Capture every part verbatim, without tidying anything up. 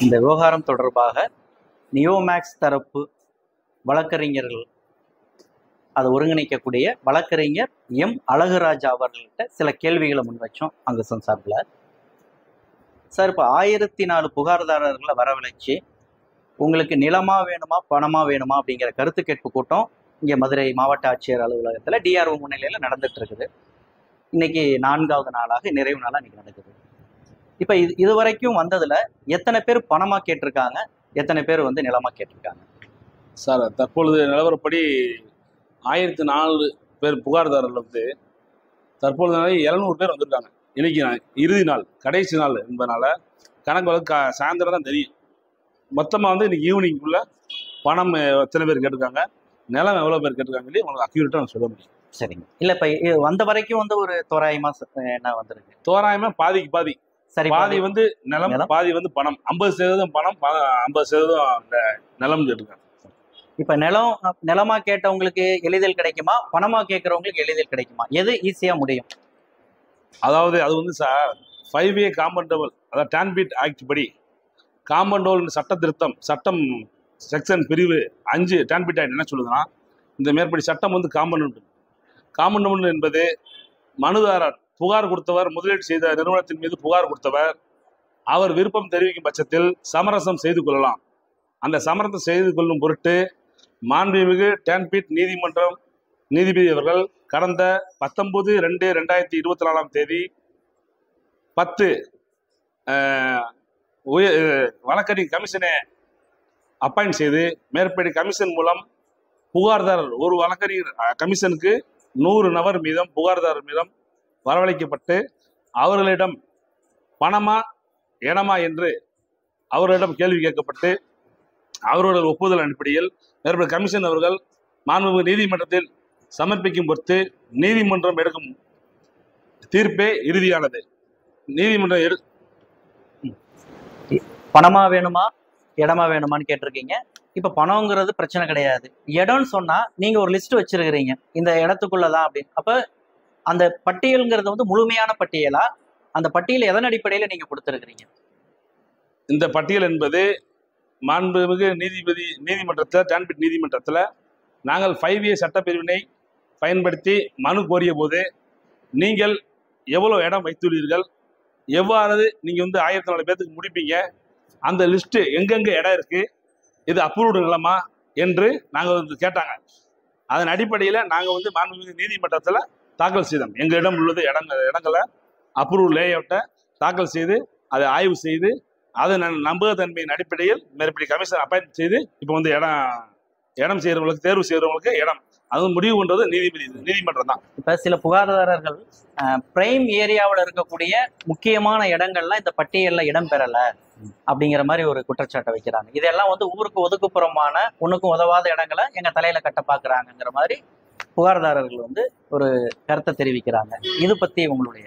இந்த விவகாரம் தொடர்பாக நியோமேக்ஸ் தரப்பு வழக்கறிஞர்கள் அதை ஒருங்கிணைக்கக்கூடிய வழக்கறிஞர் எம் அழகுராஜா அவர்கள்ட்ட சில கேள்விகளை முன் வச்சோம் அங்குசம் சார்பில். சார், இப்போ ஆயிரத்தி நாலு புகார்தாரர்களை வரவழைச்சு உங்களுக்கு நிலமா வேணுமா பணமா வேணுமா அப்படிங்கிற கருத்து கேட்பு கூட்டம் இங்கே மதுரை மாவட்ட ஆட்சியர் அலுவலகத்தில் டிஆர்ஓ முன்னிலையில் நடந்துட்டு இருக்குது. இன்னைக்கு நான்காவது நாளாக நிறைவு நாளாக இன்னைக்கு நடக்குது. இப்போ இது இது வரைக்கும் வந்ததுல எத்தனை பேர் பணமா கேட்டிருக்காங்க, எத்தனை பேர் வந்து நிலமா கேட்டிருக்காங்க? சார், தற்பொழுது நிலவரப்படி ஆயிரத்தி நாலு பேர் புகார்தாரர்கள் வந்து தற்பொழுது எழுநூறு பேர் வந்திருக்காங்க. இன்னைக்கு இறுதி நாள், கடைசி நாள் என்பதனால கணக்கு வழக்கு சாயந்தரம் தான் தெரியும். மொத்தமாக வந்து இன்னைக்கு ஈவினிங்குள்ள பணம் எத்தனை பேர் கேட்டிருக்காங்க, நிலம் எவ்வளோ பேர் கேட்டிருக்காங்க சொல்லி உங்களுக்கு அக்யூரேட்டாக நான் சொல்ல முடியும். சரிங்க. இல்லை, இப்போ வந்த வரைக்கும் வந்து ஒரு தோராயமா என்ன வந்திருக்கு? தோராயமா பாதிக்கு பாதி. சரி, பாதி வந்து நிலம், பாதி வந்து பணம். ஐம்பது சதவீதம் பணம், ஐம்பது சதவீதம் நிலம் கேட்டிருக்காங்க. இப்ப நிலம் நிலமா கேட்டவங்களுக்கு எளிதில் கிடைக்குமா, பணமா கேட்கறவங்களுக்கு எளிதில் கிடைக்குமா? எது ஈஸியா முடியும்? அதாவது அது வந்து சார் ஃபைவ் ஏ காம்பவுண்டபிள், அதாவது டான்பீட் ஆக்ட் படி காம்பவுண்டபிள் சட்ட திருத்தம் சட்டம் செக்ஷன் பிரிவு அஞ்சு டான்பீட் ஆக்ட் என்ன சொல்லுதுன்னா, இந்த மேற்படி சட்டம் வந்து காம்பவுண்டபிள். காம்பவுண்டபிள் என்பது மனுதாரர் புகார் கொடுத்தவர், முதலீடு செய்த நிறுவனத்தின் மீது புகார் கொடுத்தவர் அவர் விருப்பம் தெரிவிக்கும் பட்சத்தில் சமரசம் செய்து கொள்ளலாம். அந்த சமரசம் செய்து கொள்ளும் பொருட்டு மாண்புமிகு டான்பீட் நீதிமன்றம் நீதிபதி அவர்கள் கடந்த பத்தொன்பது ரெண்டு ரெண்டாயிரத்தி இருபத்தி நாலாம் தேதி பத்து வழக்கறிஞர் கமிஷனை அப்பாயிண்ட் செய்து மேற்படி கமிஷன் மூலம் புகார்தாரர் ஒரு வழக்கறிஞர் கமிஷனுக்கு நூறு நபர் மீதம் புகார்தாரர் மீதம் வரவழைக்கப்பட்டு அவர்களிடம் பணமா இடமா என்று அவர்களிடம் கேள்வி கேட்கப்பட்டு அவர்களுடைய ஒப்புதல் அடிப்படையில் மேற்படி கமிஷன் அவர்கள் மாண்புமிகு நீதிமன்றத்தில் சமர்ப்பிக்கும் பொறுத்து நீதிமன்றம் எடுக்கும் தீர்ப்பே இறுதியானது. நீதிமன்றம் எடு பணமா வேணுமா இடமா வேணுமான்னு கேட்டிருக்கீங்க. இப்ப பணங்கிறது பிரச்சனை கிடையாது. இடம்னு சொன்னா நீங்க ஒரு லிஸ்ட் வச்சிருக்கிறீங்க, இந்த இடத்துக்குள்ளதான் அப்படின்னு. அப்ப அந்த பட்டியல்ங்கிறது வந்து முழுமையான பட்டியலா? அந்த பட்டியல் எதன் அடிப்படையில நீங்க கொடுத்துருக்கிறீங்க? இந்த பட்டியல் என்பது மாண்புமிகு நீதிபதி நீதிமன்றத்தில் டான்பீட் நீதிமன்றத்தில் நாங்கள் ஃபைவ் ஏ சட்டப்பிரிவினை பயன்படுத்தி மனு கோரிய போது நீங்கள் எவ்வளோ இடம் வைத்துள்ளீர்கள், எவ்வாறு நீங்கள் வந்து ஆயிரத்தி நாலு பேர்த்துக்கு முடிப்பீங்க, அந்த லிஸ்ட்டு எங்கெங்கே இடம் இருக்குது, இது அப்ரூவ்டு நிலமா என்று நாங்கள் வந்து கேட்டாங்க. அதன் அடிப்படையில் நாங்கள் வந்து மாண்புமிகு நீதிமன்றத்தில் தாக்கல் செய்தோம். எங்களிடம் உள்ளது இடங்கள் இடங்களை அப்ரூவ் லே அவுட்டை தாக்கல் செய்து அதை ஆய்வு செய்து அது நம்பகத்தன்மையின் அடிப்படையில் மேற்படி கமிஷன் அப்பாயிண்ட் செய்து இப்போ வந்து இடம் இடம் செய்கிறவங்களுக்கு தேர்வு செய்கிறவங்களுக்கு இடம் அது முடிவு பண்ணுறது நீதிபதி நீதிமன்றம் தான். இப்போ சில புகார்தாரர்கள் பிரைம் ஏரியாவில் இருக்கக்கூடிய முக்கியமான இடங்கள்லாம் இந்த பட்டியலில் இடம் பெறலை அப்படிங்கிற மாதிரி ஒரு குற்றச்சாட்டை வைக்கிறாங்க. இதெல்லாம் வந்து ஊருக்கு ஒதுக்குப்புறமான ஒன்றுக்கும் உதவாத இடங்களை எங்கள் தலையில் கட்ட பார்க்குறாங்கங்கிற மாதிரி புகார்தாரர்கள் வந்து ஒரு கருத்தை தெரிவிக்கிறாங்க. இது பற்றி உங்களுடைய?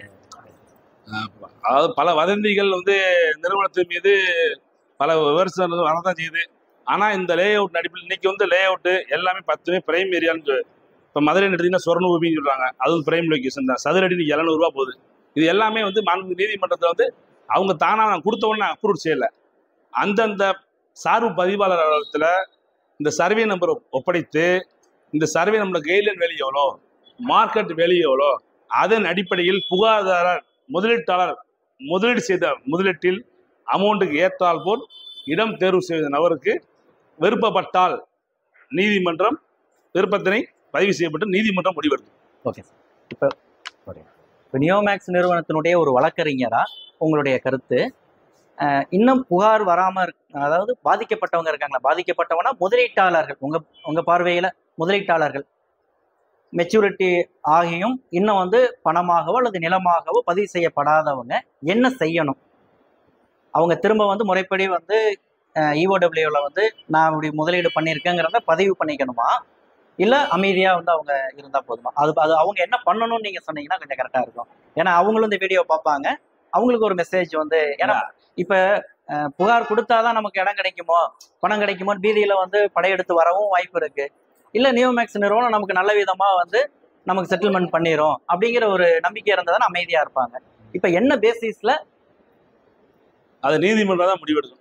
அதாவது பல வதந்திகள் வந்து நிறுவனத்தின் மீது பல விமர்சனங்கள் வரதான் செய்யுது. ஆனால் இந்த லே அவுட் அடிப்படையில் இன்னைக்கு வந்து லே அவுட்டு எல்லாமே பத்துமே பிரைம் ஏரியான்னு. இப்போ மதுரை எடுத்தீங்கன்னா சொர்ணபூமின்னு சொல்கிறாங்க, அதுவும் பிரைம் லொக்கேஷன் தான். சதுரடி இன்னைக்கு எழுநூறுவா போகுது. இது எல்லாமே வந்து மாண்புமிகு நீதிமன்றத்தில் வந்து அவங்க தானாக நான் கொடுத்த உடனே அப்ரூவ் செய்யலை. அந்தந்த சார்பு பதிவாளர் அலுவலகத்தில் இந்த சர்வே நம்பர் ஒப்படைத்து இந்த சர்வே நம்பர் கைட்லைன் வேல்யூ எவ்வளோ, மார்க்கெட் வேல்யூ எவ்வளோ, அதன் அடிப்படையில் புகார்தாரர் முதலீட்டாளர் முதலீடு செய்த முதலீட்டில் அமௌண்ட்டுக்கு ஏற்றால் போல் இடம் தேர்வு செய்த நபருக்கு விருப்பப்பட்டால் நீதிமன்றம் விருப்பத்தினை பதிவு செய்யப்பட்டு நீதிமன்றம் முடிவெடுக்கும். Okay sir. இப்போ இப்போ நியோமேக்ஸ் நிறுவனத்தினுடைய ஒரு வழக்கறிஞரா உங்களுடைய கருத்து, இன்னும் புகார் வராமல் இருக்கு, அதாவது பாதிக்கப்பட்டவங்க இருக்காங்களா, பாதிக்கப்பட்டவனா முதலீட்டாளர்கள், உங்க உங்க பார்வையில முதலீட்டாளர்கள் மெச்சூரிட்டி ஆகியும் இன்னும் வந்து பணமாகவோ அல்லது நிலமாகவோ பதிவு செய்யப்படாதவங்க என்ன செய்யணும்? அவங்க திரும்ப வந்து முறைப்படி வந்து இஓடபிள்யூவில் வந்து நான் இப்படி முதலீடு பண்ணியிருக்கேங்கிறத பதிவு பண்ணிக்கணுமா, இல்லை அமைதியாக வந்து அவங்க இருந்தால் போதுமா? அது அது அவங்க என்ன பண்ணணும்னு நீங்கள் சொன்னீங்கன்னா கொஞ்சம் கரெக்டாக இருக்கும். ஏன்னா அவங்களும் இந்த வீடியோ பார்ப்பாங்க, அவங்களுக்கு ஒரு மெசேஜ் வந்து, ஏன்னா இப்போ புகார் கொடுத்தாதான் நமக்கு இடம் கிடைக்குமோ பணம் கிடைக்குமோன்னு பீதியில் வந்து படையெடுத்து வரவும் வாய்ப்பு இருக்குது. இல்லை நியோமேக்ஸ் நிறுவனம் நமக்கு நல்ல விதமாக வந்து நமக்கு செட்டில்மெண்ட் பண்ணிடும் அப்படிங்கிற ஒரு நம்பிக்கை இருந்ததானே அமைதியாக இருப்பாங்க. இப்போ என்ன பேசிஸில் அது நீதிமன்றம் தான் முடிவெடுக்கும்.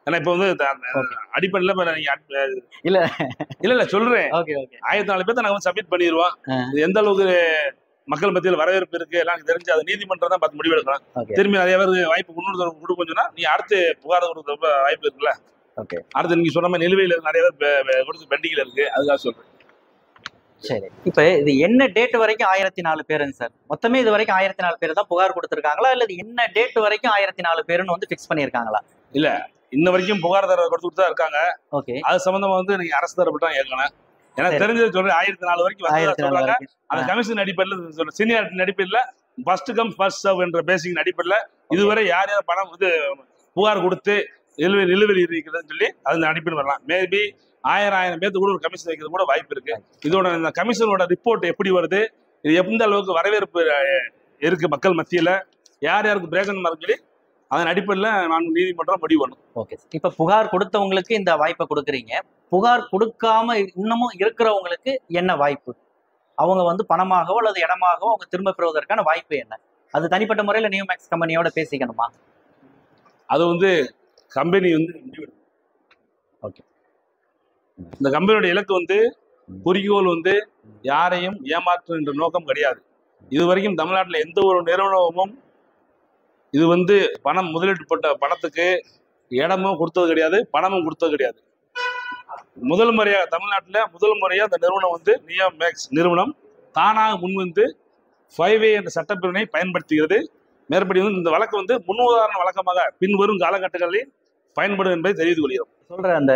ஏன்னா இப்ப வந்து Okay. அடிப்படையில் இப்ப நீங்க அட்- இல்ல இல்ல இல்ல சொல்றேன், ஓகே ஓகே ஆயிரத்தி நாலு பேர்த்த நாங்க வந்து சப்மிட் பண்ணிடுவோம். ஆ. இது எந்த அளவுக்கு மக்கள் மத்தியில் வரவேற்பு இருக்கு எல்லாம் தெரிஞ்சு அதை நீதிமன்றம் தான் பார்த்து முடிவெடுக்கலாம். ஓகே திரும்பி நிறைய பேருக்கு வாய்ப்பு முன்னூறு கொடுக்கும் சொன்னா நீ அடுத்து புகார் கொடுக்க வாய்ப்பு இருக்குல்ல. ஓகே அடுத்து நீங்க சொன்ன மாதிரி நிலுவையில் இருக்கு, நிறைய பேர் பெ- பெ- கொடுத்து பெண்டிங்ல இருக்கு, அதுக்காக சொல்றேன். சரி. இப்ப இது என்ன டேட் வரைக்கும் ஆயிரத்தி நாலு பேருங்க சார்? மொத்தமே இது வரைக்கும் ஆயிரத்தி நாலு பேர் தான் புகார் கொடுத்திருக்காங்களா இல்ல இது என்ன டேட் வரைக்கும் ஆயிரத்தி நாலு பேருன்னு வந்து பிக்ஸ் பண்ணிருக்காங்களா? இல்ல இன்ன வரைக்கும் புகார் தர கொடுத்துட்டு தான் இருக்காங்க. ஓகே அது சம்பந்தமா வந்து நீங்க அரசு தரப்பு தான் ஏற்கனவே எனக்கு சரி. தெரிஞ்சது சொல்றேன். ஆயிரத்தி நாலு வரைக்கும் வந்ததா ஆயிரத்தி நாலு சொல்றாங்க. வரைக்கும் அந்த கமிஷன் அடிப்படையில் சொல்ற சீனியாரிட்டி அடிப்படையில் ஃபர்ஸ்ட் கம் ஃபர்ஸ்ட் சர்வ் என்ற பேசிக் அடிப்படையில் இதுவரை யார் யார் பணம் வந்து புகார் கொடுத்து நிலுவை நிலுவையில் இருக்கிறதுன்னு சொல்லி அந்த அடிப்படையில் வரலாம். மேபி ஆயிரம் ஆயிரம் பேர்த்து கூட ஒரு கமிஷன் வைக்கிறது கூட வாய்ப்பு இருக்கு. இதோட இந்த கமிஷனோட ரிப்போர்ட் எப்படி வருது, இது எந்த அளவுக்கு வரவேற்பு அஹ், இருக்கு மக்கள் மத்தியில, யார் யாருக்கு பிரயோஜனமா இருக்கு சொல்லி அதன் அடிப்படையில் நான் நீதிமன்றம் முடிவு பண்ணும். ஓகே. இப்ப புகார் கொடுத்தவங்களுக்கு இந்த வாய்ப்பை கொடுக்குறீங்க, புகார் கொடுக்காம இன்னமும் இருக்கிறவங்களுக்கு என்ன வாய்ப்பு? அவங்க வந்து பணமாகவோ அல்லது இடமாகவோ அவங்க திரும்ப பெறுவதற்கான வாய்ப்பு என்ன? அது தனிப்பட்ட முறையில நியோமேக்ஸ் கம்பெனியோட பேசிக்கணுமா? அது வந்து கம்பெனி வந்து முடிவெடுக்கும். ஓகே. இந்த கம்பெனியோட இலக்கு வந்து குறிக்கோள் வந்து யாரையும் ஏமாற்று என்ற நோக்கம் கிடையாது. இதுவரைக்கும் தமிழ்நாட்டில் எந்த ஒரு நிறுவனமும் இது வந்து பணம் முதலீட்டு போட்ட பணத்துக்கு இடமும் கொடுத்தது கிடையாது, பணமும் கொடுத்தது கிடையாது. முதல் முறையாக தமிழ்நாட்டில் முதல் முறையாக அந்த நிறுவனம் வந்து நியோமேக்ஸ் நிறுவனம் தானாக முன்வந்து ஃபைவ் ஏ என்ற சட்டப்பிரிவினை பயன்படுத்துகிறது. மேற்படி வந்து இந்த வழக்கு வந்து முன்னுதாரண வழக்கமாக பின்வரும் காலகட்டங்களில் பயன்படும் என்பதை தெரிவித்துக் கொள்கிறோம். சொல்ற அந்த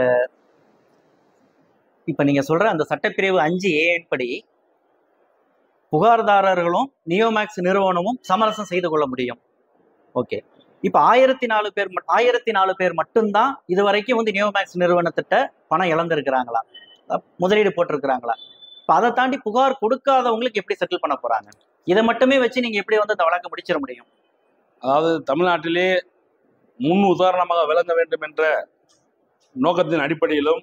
இப்ப நீங்க சொல்ற அந்த சட்டப்பிரிவு அஞ்சு ஏ படி புகார்தாரர்களும் நியோமேக்ஸ் நிறுவனமும் சமரசம் செய்து கொள்ள முடியும். ஓகே. இப்ப ஆயிரத்தி நாலு பேர் மட்- ஆயிரத்தி நாலு பேர் மட்டும்தான் இது வரைக்கும் வந்து நியோமேக்ஸ் நிறுவனத்திட்ட பணம் இழந்திருக்கிறாங்களா, அஹ் முதலீடு போட்டிருக்கிறாங்களா? இப்ப அதை தாண்டி புகார் கொடுக்காதவங்களுக்கு எப்படி செட்டில் பண்ண போறாங்க? இதை மட்டுமே வச்சு நீங்க எப்படி வந்து இந்த வழக்கை முடிச்சிட முடியும்? அதாவது தமிழ்நாட்டிலே முன் உதாரணமாக விளங்க வேண்டும் என்ற நோக்கத்தின் அடிப்படையிலும்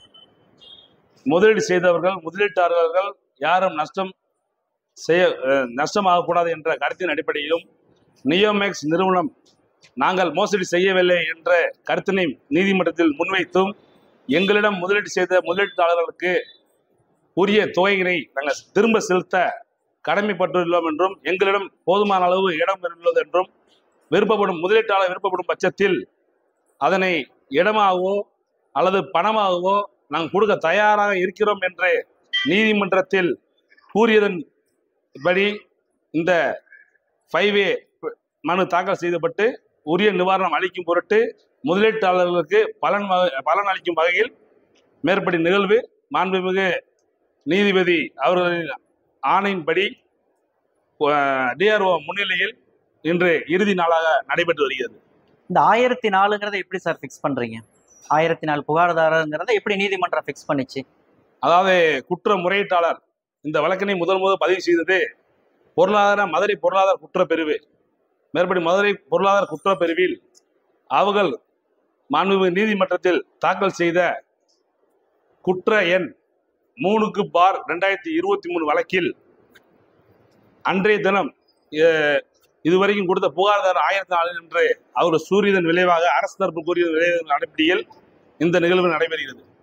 முதலீடு செய்தவர்கள் முதலீட்டாளர்கள் யாரும் நஷ்டம் செய்ய அஹ், நஷ்டமாகக்கூடாது என்ற கருத்தின் அடிப்படையிலும் நியோமேக்ஸ் நிறுவனம் நாங்கள் மோசடி செய்யவில்லை என்ற கருத்தினை நீதிமன்றத்தில் முன்வைத்தும் எங்களிடம் முதலீடு செய்த முதலீட்டாளர்களுக்கு உரிய தொகையினை நாங்கள் திரும்ப செலுத்த கடமைப்பட்டுள்ளோம் என்றும் எங்களிடம் போதுமான அளவு இடம் உள்ளது என்றும் விருப்பப்படும் முதலீட்டாளர் விருப்பப்படும் பட்சத்தில் அதனை இடமாகவோ அல்லது பணமாகவோ நாங்கள் கொடுக்க தயாராக இருக்கிறோம் என்று நீதிமன்றத்தில் கூறியதன் படி இந்த ஃபைவ் ஏ மனு தாக்கல் செய்யப்பட்டு உரிய நிவாரணம் அளிக்கும் பொருட்டு முதலீட்டாளர்களுக்கு பலன் வகை- பலன் அளிக்கும் வகையில் மேற்படி நிகழ்வு மாண்புமிகு நீதிபதி அவர்களின் ஆணையின்படி டிஆர்ஓ முன்னிலையில் இன்று இறுதி நாளாக நடைபெற்று வருகிறது. இந்த ஆயிரத்தி நாலுங்கிறத எப்படி சார் ஃபிக்ஸ் பண்றீங்க? ஆயிரத்தி நாலு புகார்தாரங்கிறத எப்படி நீதிமன்றம் ஃபிக்ஸ் பண்ணிச்சு? அதாவது குற்ற முறையீட்டாளர் இந்த வழக்கினை முதல் முதல் பதிவு செய்தது பொருளாதார மதுரை பொருளாதார குற்றப்பிரிவு. மேற்படி மதுரை பொருளாதார குற்றப்பிரிவில் அவர்கள் மாண்புமிகு நீதிமன்றத்தில் தாக்கல் செய்த குற்ற எண் மூணுக்கு பார் ரெண்டாயிரத்தி இருபத்தி மூணு வழக்கில் அன்றைய தினம் அஹ், இதுவரைக்கும் கொடுத்த புகார்தாரர் ஆயிரத்தி நாலு என்று அவர் சூரியதன் விளைவாக அரசு தரப்பு கூறியதன் விளைவின் அடிப்படையில் இந்த நிகழ்வு நடைபெறுகிறது.